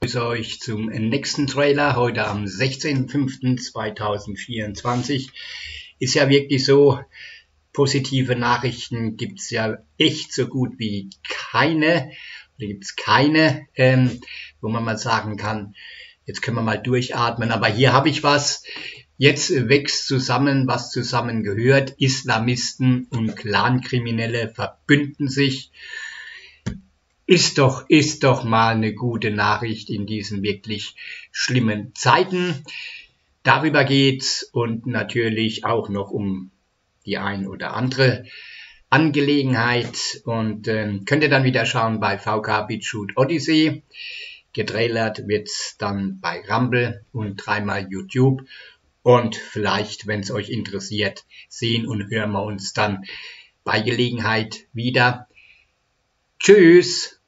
Ich begrüße euch zum nächsten Trailer, heute am 16.05.2024. Ist ja wirklich so, positive Nachrichten gibt es ja echt so gut wie keine, oder gibt es keine, wo man mal sagen kann, jetzt können wir mal durchatmen, aber hier habe ich was. Jetzt wächst zusammen, was zusammengehört. Islamisten und Clankriminelle verbünden sich. Ist doch mal eine gute Nachricht in diesen wirklich schlimmen Zeiten. Darüber geht's und natürlich auch noch um die ein oder andere Angelegenheit. Und könnt ihr dann wieder schauen bei VK BitChute Odyssey. Getrailert wird's dann bei Rumble und dreimal YouTube. Und vielleicht, wenn es euch interessiert, sehen und hören wir uns dann bei Gelegenheit wieder. Tschüss!